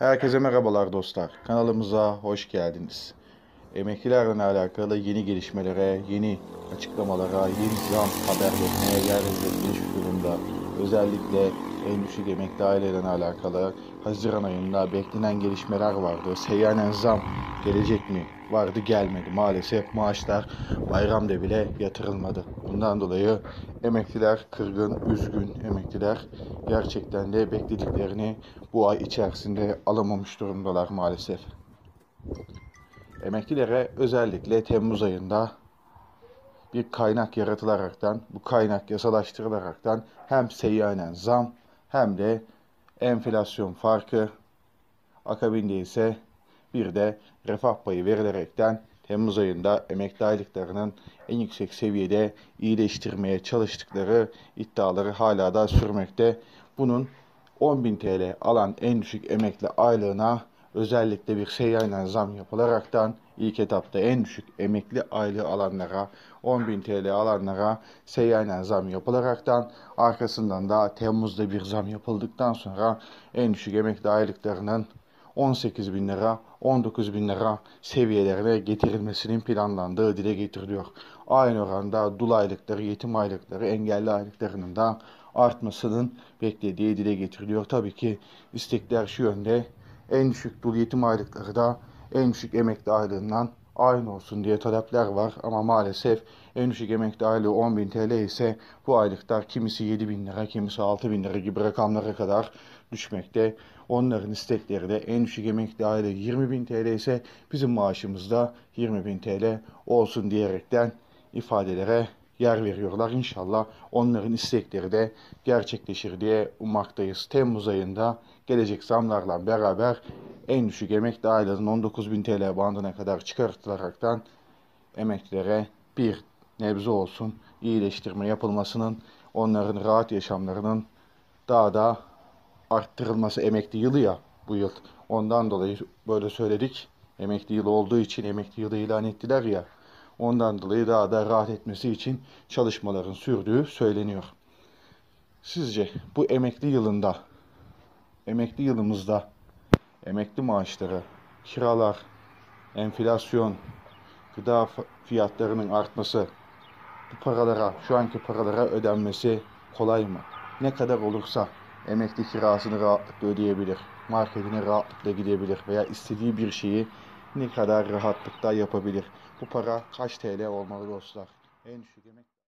Herkese merhabalar dostlar. Kanalımıza hoş geldiniz. Emeklilerle alakalı yeni gelişmelere, yeni açıklamalara, yeni zam haberlerine yer verilmiş durumda. Özellikle en düşük emekli ailelerine alakalı Haziran ayında beklenen gelişmeler vardı. Seyyanen zam gelecek mi? Vardı, gelmedi. Maalesef maaşlar bayramda bile yatırılmadı. Bundan dolayı emekliler kırgın, üzgün. Emekliler gerçekten de beklediklerini bu ay içerisinde alamamış durumdalar maalesef. Emeklilere özellikle Temmuz ayında bir kaynak yaratılaraktan, bu kaynak yasalaştırılaraktan hem seyyanen zam hem de enflasyon farkı, akabinde ise bir de refah payı verilerekten Temmuz ayında emekli aylıklarının en yüksek seviyede iyileştirmeye çalıştıkları iddiaları hala da sürmekte. Bunun 10.000 TL alan en düşük emekli aylığına özellikle bir seyyanen zam yapılaraktan ilk etapta en düşük emekli aylığı alanlara 10.000 TL alanlara seyyanen zam yapılaraktan arkasından da Temmuz'da bir zam yapıldıktan sonra en düşük emekli aylıklarının 18 bin lira, 19 bin lira seviyelerine getirilmesinin planlandığı dile getiriliyor. Aynı oranda dul aylıkları, yetim aylıkları, engelli aylıklarının da artmasının beklediği dile getiriliyor. Tabii ki istekler şu yönde: en düşük dul yetim aylıkları da en düşük emekli aylığından aynı olsun diye talepler var. Ama maalesef en düşük emekli aylığı 10.000 TL ise bu aylıklar kimisi 7.000 lira, kimisi 6.000 lira gibi rakamlara kadar düşmekte. Onların istekleri de en düşük emekli aylığı 20.000 TL ise bizim maaşımız da 20.000 TL olsun diyerekten ifadelere yer veriyorlar. İnşallah onların istekleri de gerçekleşir diye ummaktayız. Temmuz ayında gelecek zamlarla beraber en düşük emekli aylığının 19.000 TL bandına kadar çıkartılaraktan emeklilere bir nebze olsun iyileştirme yapılmasının, onların rahat yaşamlarının daha da arttırılması, emekli yılı ya bu yıl. Ondan dolayı böyle söyledik. Emekli yılı olduğu için emekli yılı ilan ettiler ya. Ondan dolayı daha da rahat etmesi için çalışmaların sürdüğü söyleniyor. Sizce bu emekli yılımızda emekli maaşları, kiralar, enflasyon, gıda fiyatlarının artması, bu paralara, şu anki paralara ödenmesi kolay mı? Ne kadar olursa emekli kirasını rahatlıkla ödeyebilir, marketine rahatlıkla gidebilir veya istediği bir şeyi ne kadar rahatlıkla yapabilir? Bu para kaç TL olmalı dostlar? En düşük emekli